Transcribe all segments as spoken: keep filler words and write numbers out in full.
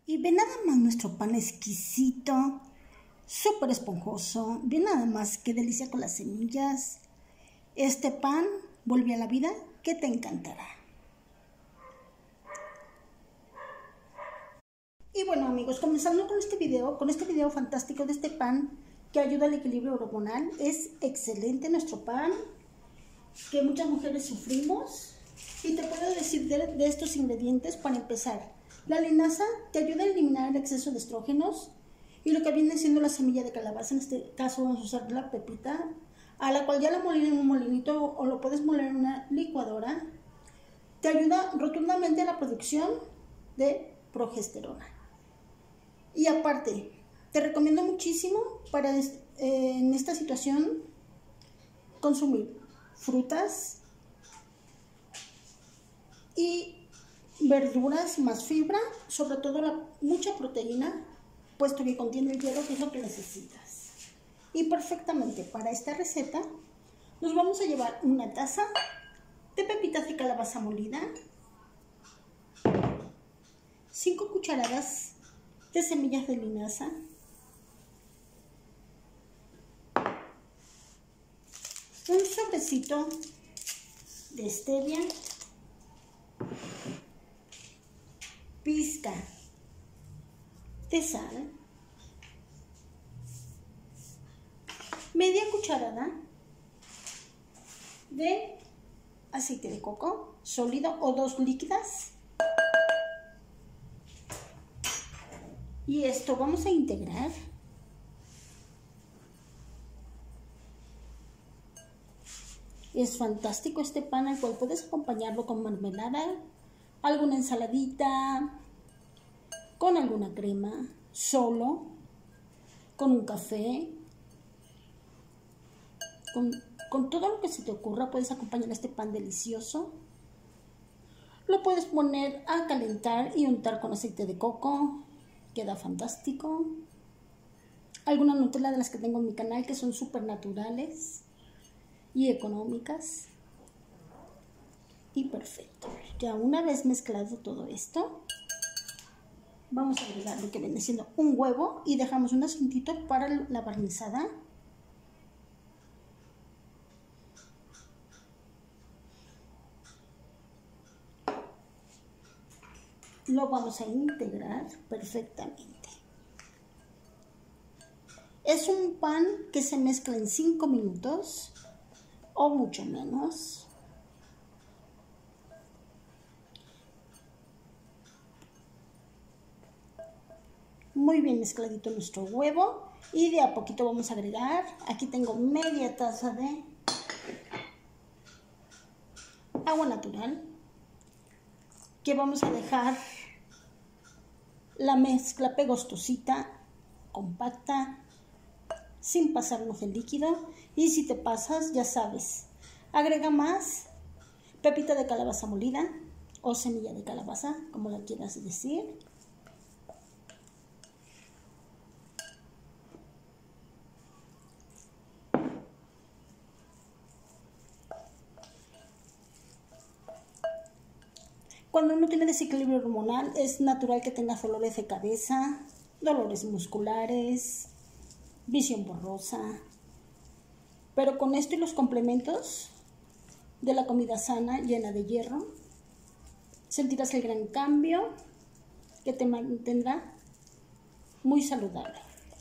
Y ve nada más nuestro pan exquisito, súper esponjoso. Ve nada más qué delicia con las semillas. Este pan vuelve a la vida que te encantará. Y bueno amigos, comenzando con este video, con este video fantástico de este pan que ayuda al equilibrio hormonal. Es excelente nuestro pan, que muchas mujeres sufrimos. Y te puedo decir de, de estos ingredientes para empezar. La linaza te ayuda a eliminar el exceso de estrógenos. Y lo que viene siendo la semilla de calabaza, en este caso vamos a usar la pepita, a la cual ya la molí en un molinito o lo puedes moler en una licuadora. Te ayuda rotundamente a la producción de progesterona. Y aparte, te recomiendo muchísimo para eh, en esta situación consumir frutas y verduras más fibra, sobre todo la, mucha proteína, puesto que contiene el hierro, que es lo que necesitas. Y perfectamente para esta receta nos vamos a llevar una taza de pepitas de calabaza molida, cinco cucharadas de semillas de linaza, un sobrecito de stevia, pizca de sal, media cucharada de aceite de coco sólido o dos líquidas. Y esto vamos a integrar. Es fantástico este pan, al cual puedes acompañarlo con mermelada, alguna ensaladita, con alguna crema, solo, con un café, con, con todo lo que se te ocurra. Puedes acompañar este pan delicioso. Lo puedes poner a calentar y untar con aceite de coco. Queda fantástico. Alguna Nutella de las que tengo en mi canal, que son súper naturales y económicas. Y perfecto. Ya una vez mezclado todo esto, vamos a agregar lo que viene siendo un huevo y dejamos un asuntito para la barnizada. Lo vamos a integrar perfectamente. Es un pan que se mezcla en cinco minutos o mucho menos. Muy bien mezcladito nuestro huevo y de a poquito vamos a agregar. Aquí tengo media taza de agua natural, que vamos a dejar la mezcla pegostosita, compacta, sin pasarnos el líquido. Y si te pasas, ya sabes, agrega más pepita de calabaza molida o semilla de calabaza, como la quieras decir. Cuando uno tiene desequilibrio hormonal, es natural que tengas dolores de cabeza, dolores musculares, visión borrosa. Pero con esto y los complementos de la comida sana, llena de hierro, sentirás el gran cambio que te mantendrá muy saludable.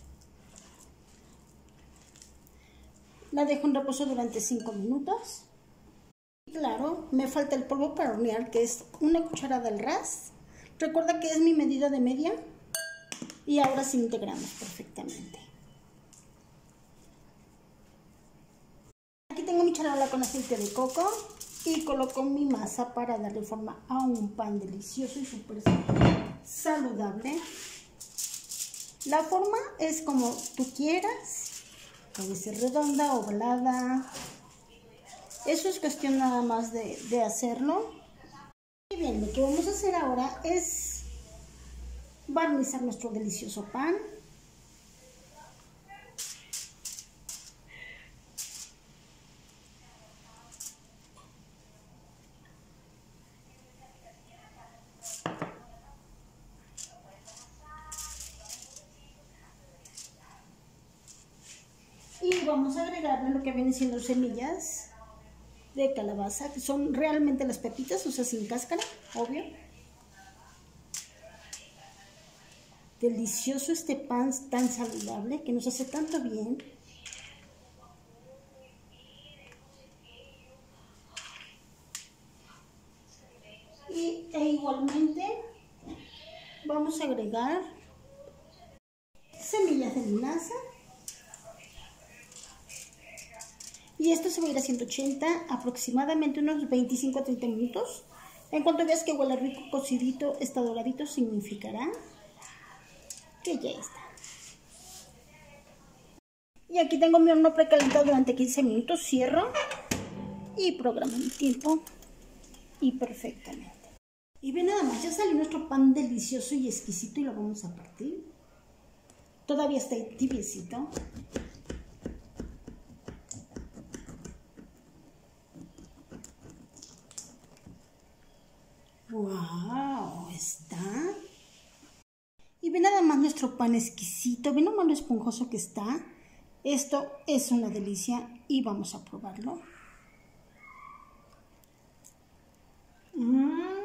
La dejo en reposo durante cinco minutos. Claro, me falta el polvo para hornear, que es una cucharada al ras. Recuerda que es mi medida de media. Y ahora sí integramos perfectamente. Aquí tengo mi charola con aceite de coco y coloco mi masa para darle forma a un pan delicioso y súper saludable. La forma es como tú quieras. Puede ser redonda, ovalada. Eso es cuestión nada más de, de hacerlo. Y bien, lo que vamos a hacer ahora es barnizar nuestro delicioso pan. vamos a agregarle lo que vienen siendo semillas de calabaza, que son realmente las pepitas, o sea, sin cáscara, obvio. Delicioso este pan tan saludable que nos hace tanto bien. Y, e igualmente vamos a agregar semillas de linaza. Y esto se va a ir a ciento ochenta, aproximadamente unos veinticinco a treinta minutos. En cuanto veas que huele rico, cocidito, está doradito, significará que ya está. Y aquí tengo mi horno precalentado durante quince minutos. Cierro y programo el tiempo. Y perfectamente. Y ve nada más, ya salió nuestro pan delicioso y exquisito y lo vamos a partir. Todavía está tibiecito. ¡Wow! Está. Y ve nada más nuestro pan exquisito, ve nada más lo esponjoso que está. Esto es una delicia y vamos a probarlo. Mm.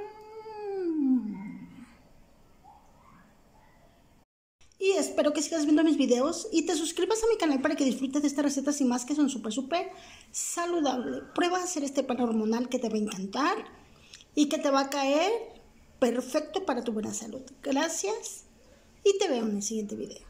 Y espero que sigas viendo mis videos y te suscribas a mi canal para que disfrutes de estas recetas y más que son súper, súper saludables. Prueba a hacer este pan hormonal que te va a encantar y que te va a caer perfecto para tu buena salud. Gracias y te veo en el siguiente video.